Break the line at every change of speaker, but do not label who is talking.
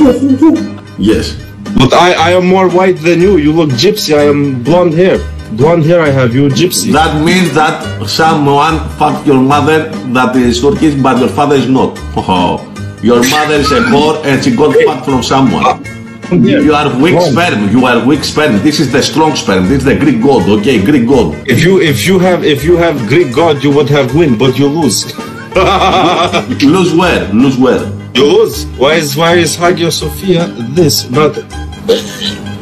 Yes.
But I am more white than you. You look gypsy. I am blonde hair. Blonde hair I have. You gypsy.
That means that someone fucked your mother that is Turkish, but your father is not. Oh, your mother is a whore and she got fucked from someone. You are weak sperm. You are weak sperm. This is the strong sperm. This is the Greek god. Okay, Greek god.
If you have Greek god, you would have win, but you lose.
Lose where? Lose where?
You lose. Why is Hagia Sophia this? Not